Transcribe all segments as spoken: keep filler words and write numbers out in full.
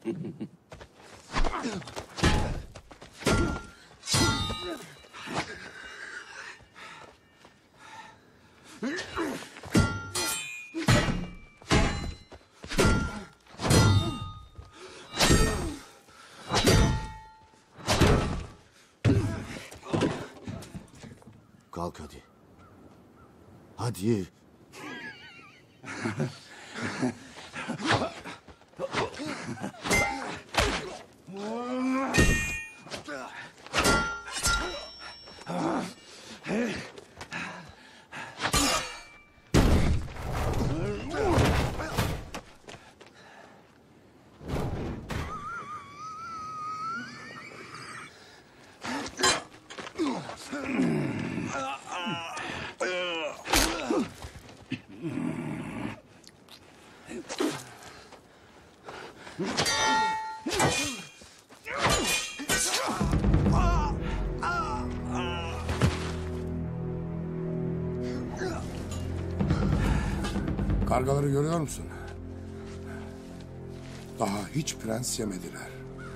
Kalk hadi. Hadi. Kargaları görüyor musun? Daha hiç prens yemediler.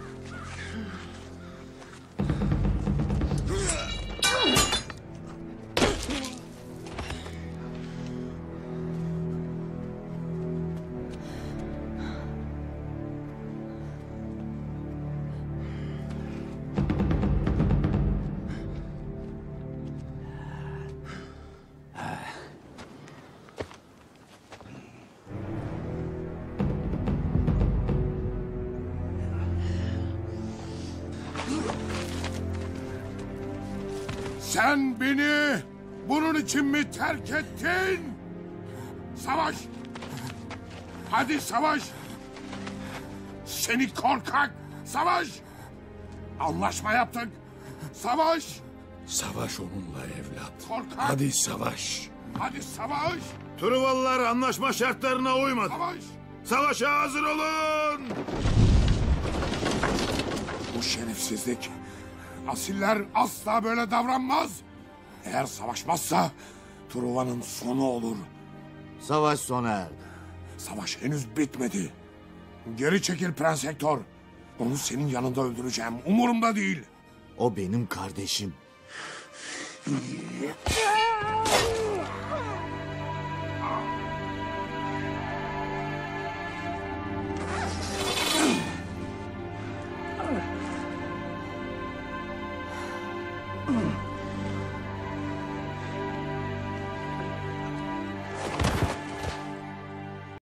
Sen beni bunun için mi terk ettin? Savaş! Hadi savaş! Seni korkak! Savaş! Anlaşma yaptık! Savaş! Savaş onunla evlat. Korkak! Hadi savaş. Hadi savaş! Truvalılar anlaşma şartlarına uymadı. Savaş! Savaşa hazır olun! Bu şerefsizlik. Asiller asla böyle davranmaz. Eğer savaşmazsa Truva'nın sonu olur. Savaş sona erdi. Savaş henüz bitmedi. Geri çekil Prens Hector. Onu senin yanında öldüreceğim. Umurumda değil. O benim kardeşim.